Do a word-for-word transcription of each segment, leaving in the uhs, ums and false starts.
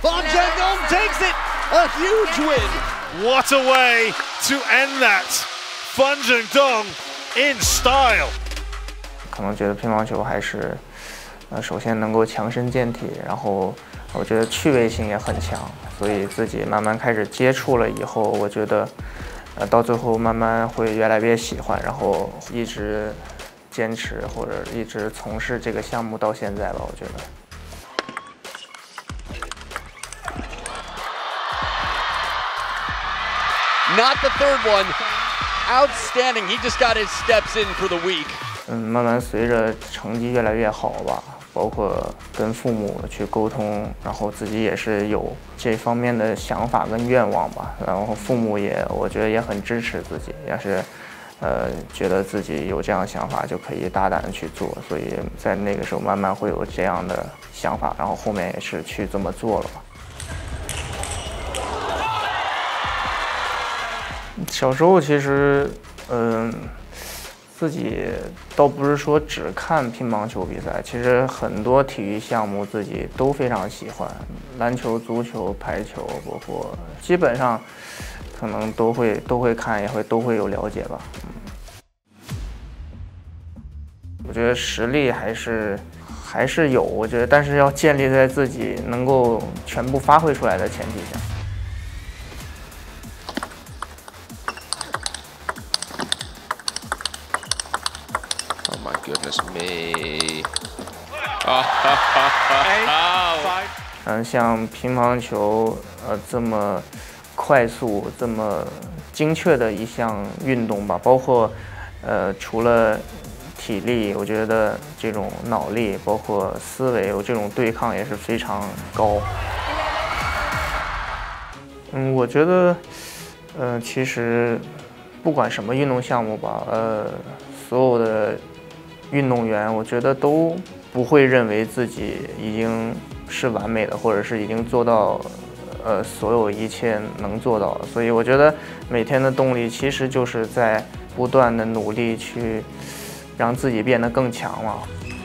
Fan Zhendong takes it, a huge win. What a way to end that! Fan Zhendong in style. 可能觉得乒乓球还是，呃，首先能够强身健体，然后我觉得趣味性也很强，所以自己慢慢开始接触了以后，我觉得，呃，到最后慢慢会越来越喜欢，然后一直坚持或者一直从事这个项目到现在吧，我觉得。 Not the third one. Outstanding. He just got his steps in for the week. 嗯，慢慢随着成绩越来越好吧，包括跟父母去沟通，然后自己也是有这方面的想法跟愿望吧。然后父母也，我觉得也很支持自己，也是，呃，觉得自己有这样的想法就可以大胆的去做。所以在那个时候慢慢会有这样的想法，然后后面也是去这么做了吧。 小时候其实，嗯、呃，自己倒不是说只看乒乓球比赛，其实很多体育项目自己都非常喜欢，篮球、足球、排球，包括基本上可能都会都会看，也会都会有了解吧。嗯，我觉得实力还是还是有，我觉得，但是要建立在自己能够全部发挥出来的前提下。 My goodness me! 嗯，像乒乓球，呃，这么快速、这么精确的一项运动吧，包括，呃，除了体力，我觉得这种脑力，包括思维，有这种对抗也是非常高。嗯，我觉得，呃，其实不管什么运动项目吧，呃，所有的。 运动员，我觉得都不会认为自己已经是完美的，或者是已经做到，呃，所有一切能做到的。所以我觉得每天的动力其实就是在不断的努力去让自己变得更强嘛。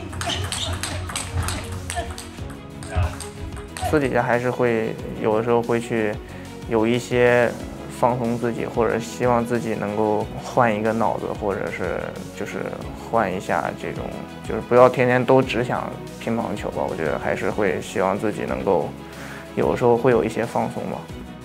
私底下还是会有的时候会去有一些。 放松自己，或者希望自己能够换一个脑子，或者是就是换一下这种，就是不要天天都只想乒乓球吧。我觉得还是会希望自己能够，有时候会有一些放松吧。